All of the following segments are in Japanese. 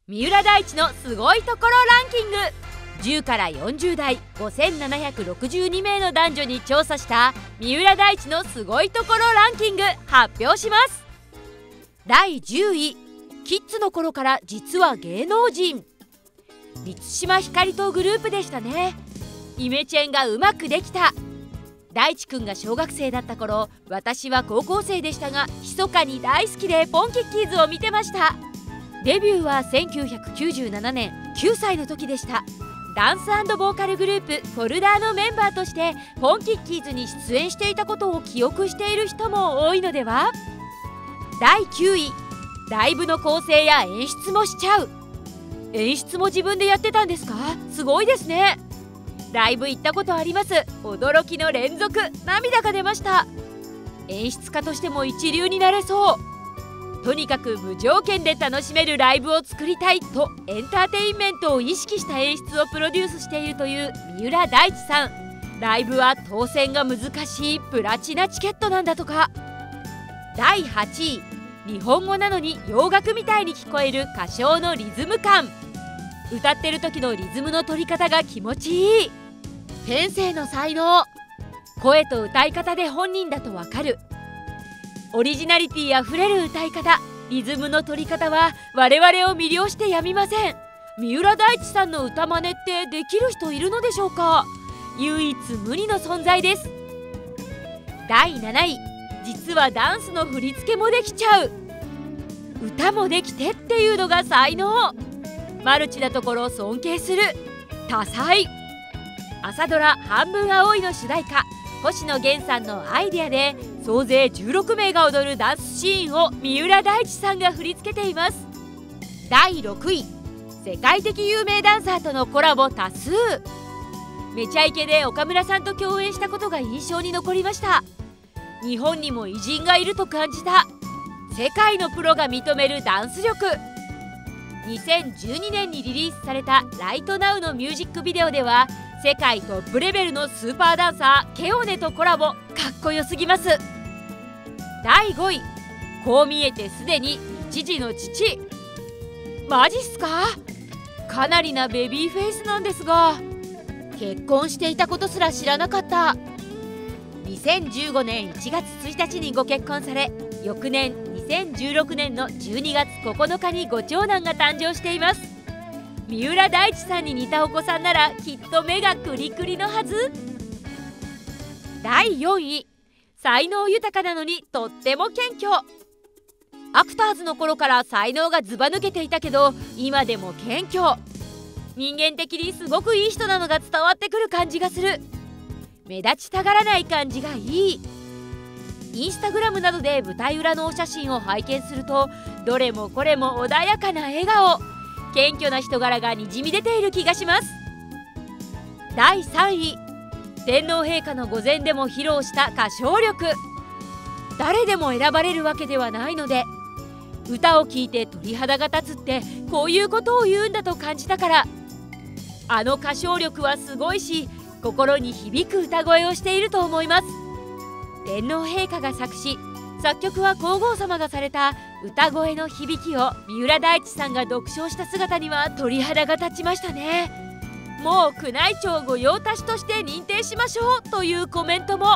三浦大知のすごいところランキング。10から40代5762名の男女に調査した三浦大知のすごいところランキング発表します。第10位、キッズの頃から実は芸能人。満島ひかりとグループでしたね。イメチェンがうまくできた。大地くんが小学生だった頃、私は高校生でしたが密かに大好きでポンキッキーズを見てました。デビューは1997年9歳の時でした。ダンス&ボーカルグループフォルダーのメンバーとしてポンキッキーズに出演していたことを記憶している人も多いのでは。第9位、ライブの構成や演出もしちゃう。演出も自分でやってたんですか？すごいですね。ライブ行ったことあります。驚きの連続、涙が出ました。演出家としても一流になれそう。とにかく無条件で楽しめるライブを作りたいとエンターテインメントを意識した演出をプロデュースしているという三浦大知さん。ライブは当選が難しいプラチナチケットなんだとか。第8位、日本語なのに洋楽みたいに聞こえる歌唱のリズム感。歌ってる時のリズムの取り方が気持ちいい。天性の才能。声と歌い方で本人だとわかる。オリジナリティあふれる歌い方、リズムの取り方は我々を魅了してやみません。三浦大知さんの歌真似ってできる人いるのでしょうか？唯一無二の存在です。第7位、実はダンスの振り付けもできちゃう。歌もできてっていうのが才能。マルチなところ尊敬する。多彩。朝ドラ「半分、青い」の主題歌星野源さんのアイデアで総勢16名が踊るダンスシーンを三浦大知さんが振り付けています。第6位、世界的有名ダンサーとのコラボ多数。めちゃイケで岡村さんと共演したことが印象に残りました。日本にも偉人がいると感じた。世界のプロが認めるダンス力。2012年にリリースされた「ライトナウ」のミュージックビデオでは世界トップレベルのスーパーダンサーケオネとコラボ。かっこよすぎます。第5位、こう見えてすでに一児の父。マジっすか？かなりなベビーフェイスなんですが、結婚していたことすら知らなかった。2015年1月1日にご結婚され、翌年2016年の12月9日にご長男が誕生しています。三浦大知さんに似たお子さんならきっと目がクリクリのはず。第4位、才能豊かなのにとっても謙虚。アクターズの頃から才能がずば抜けていたけど今でも謙虚。人間的にすごくいい人なのが伝わってくる感じがする。目立ちたがらない感じがいい。インスタグラムなどで舞台裏のお写真を拝見するとどれもこれも穏やかな笑顔、謙虚な人柄がにじみ出ている気がします。第3位、天皇陛下の御前でも披露した歌唱力。誰でも選ばれるわけではないので、歌を聴いて鳥肌が立つってこういうことを言うんだと感じたから。あの歌唱力はすごいし心に響く歌声をしていると思います。天皇陛下が作詞作曲は皇后様がされた歌声の響きを三浦大知さんが独唱した姿には鳥肌が立ちましたね。もう宮内庁御用達として認定しましょうというコメントも。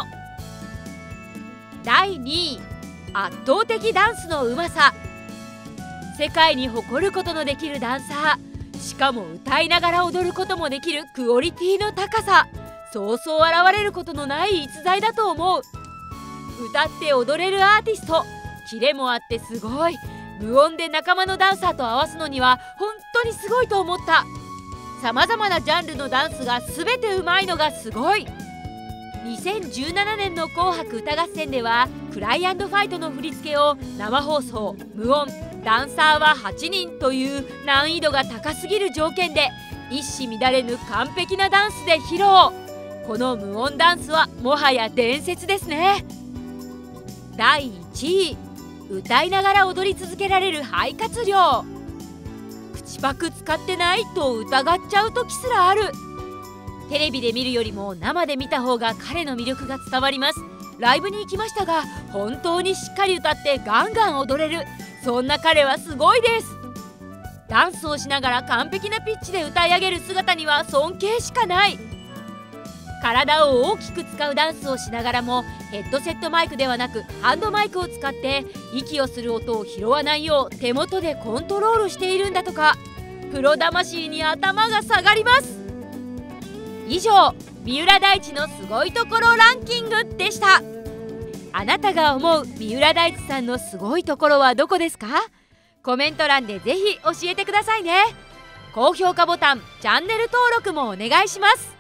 第2位、圧倒的ダンスのうまさ。世界に誇ることのできるダンサー、しかも歌いながら踊ることもできるクオリティの高さ、そうそう現れることのない逸材だと思う。歌って踊れるアーティスト、キレもあってすごい。無音で仲間のダンサーと合わすのには本当にすごいと思った。さまざまなジャンルのダンスが全てうまいのがすごい。2017年の「紅白歌合戦」ではクライアンドファイトの振り付けを生放送、無音、ダンサーは8人という難易度が高すぎる条件で一糸乱れぬ完璧なダンスで披露。この無音ダンスはもはや伝説ですね。第1位、歌いながら踊り続けられる肺活量。口パク使ってないと疑っちゃう時すらある。テレビで見るよりも生で見た方が彼の魅力が伝わります。ライブに行きましたが本当にしっかり歌ってガンガン踊れる。そんな彼はすごいです。 ダンスをしながら完璧なピッチで歌い上げる姿には尊敬しかない。体を大きく使うダンスをしながらもヘッドセットマイクではなくハンドマイクを使って息をする音を拾わないよう手元でコントロールしているんだとか。プロ魂に頭が下がります。以上、三浦大知のすごいところランキングでした。あなたが思う三浦大知さんのすごいところはどこですか？コメント欄でぜひ教えてくださいね。高評価ボタン、チャンネル登録もお願いします。